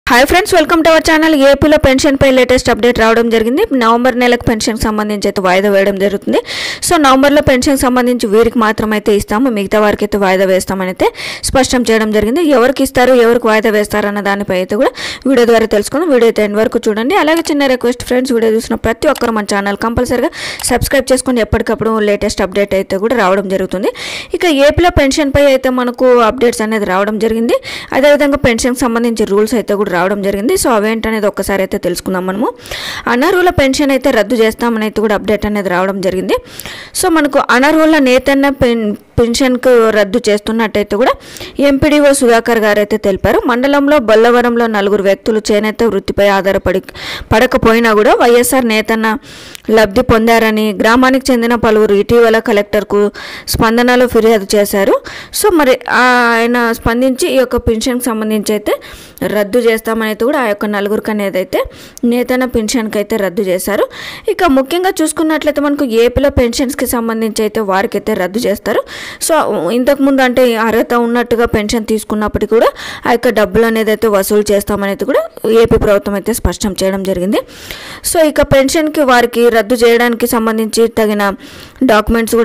Hi friends welcome to our channel ఏపీలో pension పై latest update రావడం జరిగింది। నవంబర్ నెలకు పెన్షన్ సంబంధించి అయితే వాయిదా వేయడం జరుగుతుంది। సో నవంబర్ లో పెన్షన్ సంబంధించి వీరికి మాత్రమే అయితే ఇస్తాము, మిగతా వారికి అయితే వాయిదా వేస్తామని అయితే స్పష్టం చేయడం జరిగింది। ఎవరికి ఇస్తారు ఎవరికి వాయిదా వేస్తారు అన్న దానిపై అయితే కూడా వీడియో ద్వారా తెలుసుకుందాం। వీడియో అయితే ఎండ్ వరకు చూడండి। అలాగే చిన్న రిక్వెస్ట్ ఫ్రెండ్స్, వీడియో చూసిన ప్రతి ఒక్కరు మన ఛానల్ కంపల్సరీగా సబ్స్క్రైబ్ చేసుకొని ఎప్పటికప్పుడు లేటెస్ట్ అప్డేట్ అయితే కూడా రావడం జరుగుతుంది। ఇక ఏపీలో పెన్షన్ పై అయితే మనకు అప్డేట్స్ అనేది రావడం జరిగింది। అదే విధంగా పెన్షన్ సంబంధించి రూల్స్ అయితే కూడా రావడం జరిగింది। సో అవేంటనేది ఒక్కసారి అయితే తెలుసుకుందాం మనము। అనర్హుల పెన్షన్ అయితే రద్దు చేస్తామని అయితే కూడా అప్డేట్ అనేది రావడం జరిగింది। సో మనకు అనర్హుల నేతన్న పెన్షన్కు రద్దు చేస్తున్నట్టయితే కూడా ఎంపీడీఓ సుధాకర్ గారు అయితే తెలిపారు। మండలంలో బొల్లవరంలో 4 వ్యక్తులు చేనేత వృత్తిపై పడకపోయినా కూడా వైఎస్ఆర్ నేతన్న లబ్ధి పొందారని గ్రామానికి చెందిన పలువురు ఇటీవల కలెక్టర్కు స్పందనలో ఫిర్యాదు చేశారు। సో మరి ఆయన స్పందించి ఈ యొక్క పెన్షన్కి సంబంధించి అయితే రద్దు చేస్తామని అయితే కూడా ఆ యొక్క 4 అనేది అయితే నేతన్న పెన్షన్కి అయితే రద్దు చేశారు। ఇక ముఖ్యంగా చూసుకున్నట్లయితే మనకు ఏపీలో పెన్షన్స్కి సంబంధించి అయితే వారికి అయితే రద్దు చేస్తారు। సో ఇంతకుముందు అంటే అర్హత ఉన్నట్టుగా పెన్షన్ తీసుకున్నప్పటికీ కూడా ఆ యొక్క డబ్బులు అనేది అయితే వసూలు చేస్తామనేది కూడా ఏపీ ప్రభుత్వం అయితే స్పష్టం చేయడం జరిగింది। సో ఇక పెన్షన్కి వారికి రద్దు చేయడానికి సంబంధించి తగిన డాక్యుమెంట్స్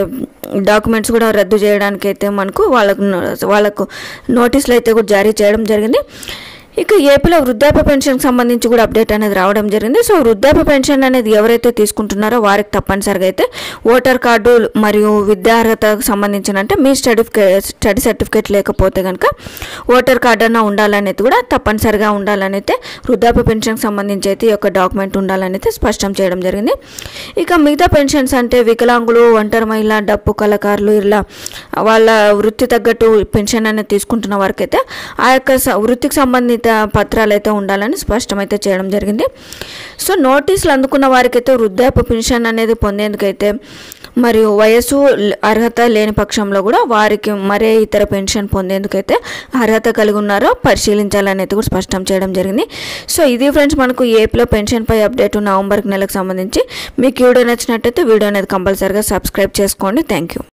కూడా రద్దు చేయడానికి అయితే మనకు వాళ్ళకు నోటీసులు అయితే కూడా జారీ చేయడం జరిగింది। ఇక ఏపీలో వృద్ధాప్య పెన్షన్కి సంబంధించి కూడా అప్డేట్ అనేది రావడం జరిగింది। సో వృద్ధాప్య పెన్షన్ అనేది ఎవరైతే తీసుకుంటున్నారో వారికి తప్పనిసరిగా అయితే ఓటర్ కార్డు మరియు విద్యార్హతకు సంబంధించిన అంటే మీ స్టడీ సర్టిఫికేట్ లేకపోతే కనుక ఓటర్ కార్డు అన్న ఉండాలనేది కూడా తప్పనిసరిగా ఉండాలని అయితే వృద్ధాప్య పెన్షన్కి సంబంధించి అయితే ఈ యొక్క డాక్యుమెంట్ ఉండాలని అయితే స్పష్టం చేయడం జరిగింది। ఇక మిగతా పెన్షన్స్ అంటే వికలాంగులు, ఒంటరి మహిళ, డప్పు కళాకారులు ఇలా వాళ్ళ వృత్తి తగ్గట్టు పెన్షన్ అనేది తీసుకుంటున్న వారికి అయితే ఆ యొక్క వృత్తికి సంబంధిత పత్రాలు అయితే ఉండాలని స్పష్టమైతే చేయడం జరిగింది। సో నోటీసులు అందుకున్న వారికైతే వృద్ధాప్య పెన్షన్ అనేది పొందేందుకైతే మరియు వయసు అర్హత లేని పక్షంలో కూడా వారికి మరే ఇతర పెన్షన్ పొందేందుకైతే అర్హత కలిగి ఉన్నారో పరిశీలించాలని అయితే కూడా స్పష్టం చేయడం జరిగింది। సో ఇది ఫ్రెండ్స్ మనకు ఏపీలో పెన్షన్ పై అప్డేట్ నవంబర్ నెలకు సంబంధించి। మీకు వీడియో నచ్చినట్టయితే వీడియో అనేది కంపల్సరీగా సబ్స్క్రైబ్ చేసుకోండి। Thank you.